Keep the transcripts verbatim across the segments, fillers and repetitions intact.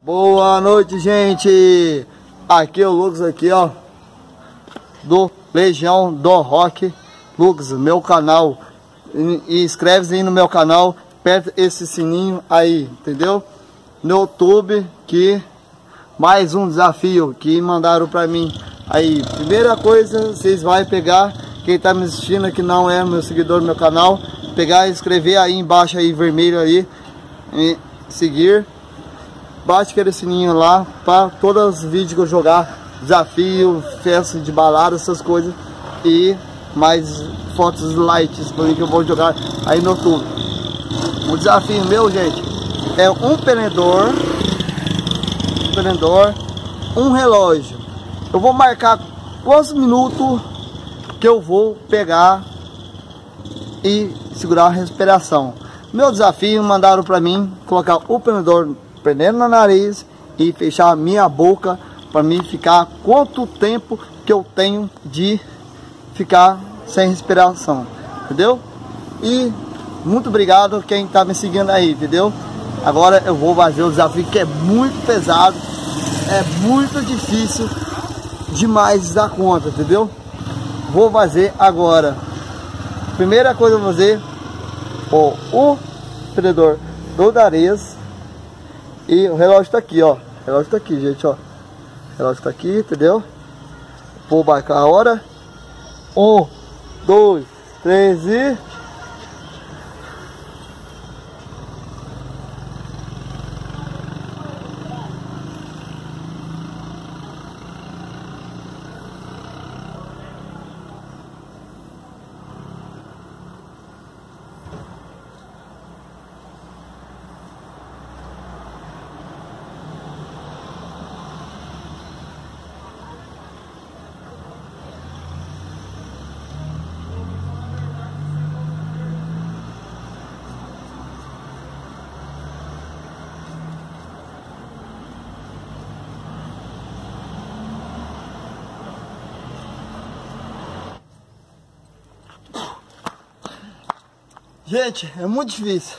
Boa noite, gente. Aqui é o Lucas aqui, ó, do Legião do Rock. Lucas, meu canal, e inscreve-se aí no meu canal, aperta esse sininho aí, entendeu? No YouTube, que mais um desafio que mandaram pra mim. Aí, primeira coisa, vocês vão pegar, quem tá me assistindo que não é meu seguidor no meu canal, pegar e escrever aí embaixo aí, vermelho aí, e seguir. Bate aquele sininho lá para todos os vídeos que eu jogar, desafio, festa de balada, essas coisas, e mais fotos lights que eu vou jogar aí no YouTube. O desafio meu, gente, é um prendedor, um prendedor, um relógio. Eu vou marcar quantos minutos que eu vou pegar e segurar a respiração. Meu desafio, mandaram para mim colocar o prendedor prendendo na nariz e fechar a minha boca para mim ficar quanto tempo que eu tenho de ficar sem respiração, entendeu? E muito obrigado quem tá me seguindo aí, entendeu? Agora eu vou fazer o desafio que é muito pesado, é muito difícil demais da conta, entendeu? Vou fazer agora. Primeira coisa eu vou fazer ó, o prendedor do nariz. E o relógio tá aqui, ó. O relógio tá aqui, gente, ó. O relógio tá aqui, entendeu? Vou marcar a hora. Um, dois, três e... Gente, é muito difícil.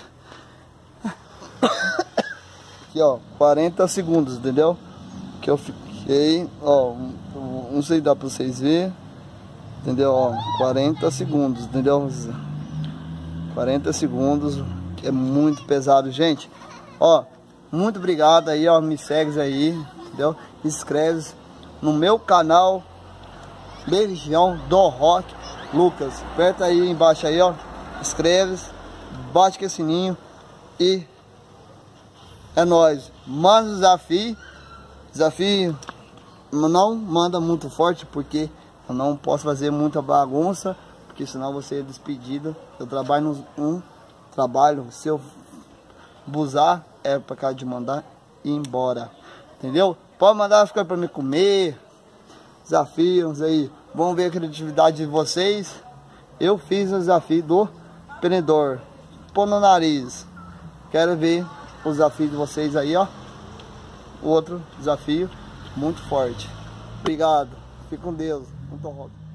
Aqui, ó, quarenta segundos, entendeu? Que eu fiquei, ó, não sei se dá pra vocês verem, entendeu? Ó, quarenta segundos, entendeu? quarenta segundos, que é muito pesado, gente. Ó, muito obrigado aí, ó, me segue aí, entendeu? Inscreve no meu canal Legião do Rock Lucas. Aperta aí embaixo aí, ó. Inscreve, bate aquele sininho e é nóis. Manda o desafio. Desafio não manda muito forte, porque eu não posso fazer muita bagunça, porque senão você é despedido. Eu trabalho num um trabalho, se eu abusar é para cá de mandar ir embora, entendeu? Pode mandar ficar para me comer. Desafios aí, vamos ver a criatividade de vocês. Eu fiz o desafio do prendedor, pôr no nariz. Quero ver o desafio de vocês aí, ó. Outro desafio muito forte. Obrigado. Fique com Deus. Muito rock.